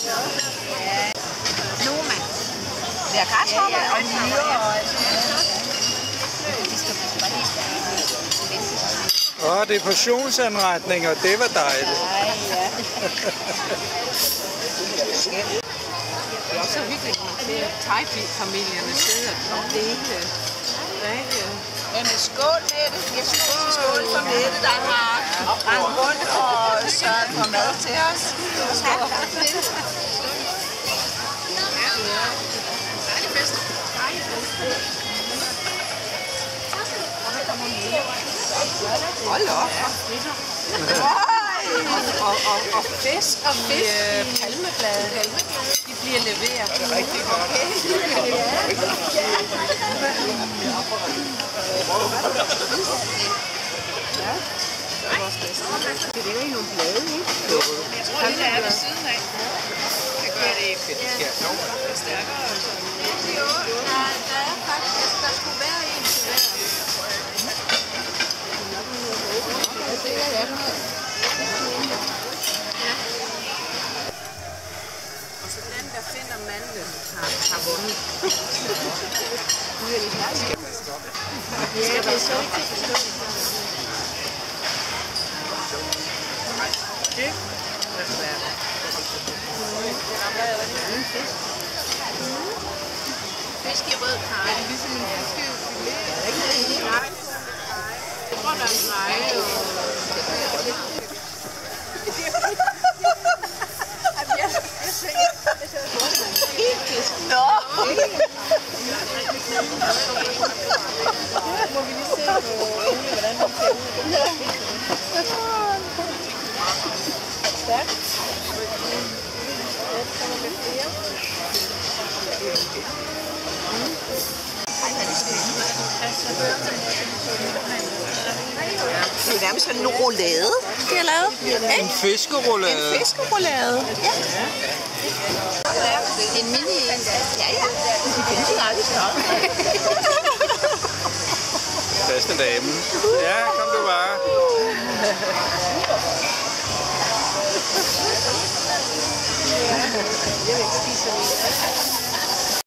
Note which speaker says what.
Speaker 1: Noma. Det er græshopper og myrer og
Speaker 2: det er portionsanretninger, det var dejligt.
Speaker 3: Det er også hyggeligt, at thai-familierne sidder og dele.
Speaker 1: Men skål med det. Skål for Mette, der har rendt rundt og sørget for mad til os. Tak for det. Hold op.
Speaker 3: Og fisk i palmeblade. De bliver leveret. Det er rigtig godt. Det er jo nogle blade, ikke? Jo.
Speaker 1: Det er ved siden af. Jeg gør det ikke. Det er stærkere. Jo, der er faktisk, der skulle være en til hver.
Speaker 3: Og så den, der finder mandlen, har vundet.
Speaker 1: Nu er det herligt. Ja, det er så ikke det.
Speaker 3: Fisk i rød karry, ligesom en fiskefilet. Grøn og greje
Speaker 1: Nå!
Speaker 3: må vi lige se på, hvordan den ser ud. Stærkt.
Speaker 1: Det er nærmest sådan en roulade, de har lavet.
Speaker 2: En fiskeroulade.
Speaker 1: En fiskeroulade, ja. En mini en. Ja. De findes jo aldrig større.
Speaker 2: Bedste dame. Ja, kom du bare.
Speaker 1: Jeg vil ikke spise det.